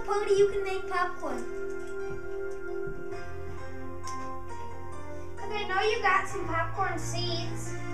party, you can make popcorn. Okay, I know you got some popcorn seeds.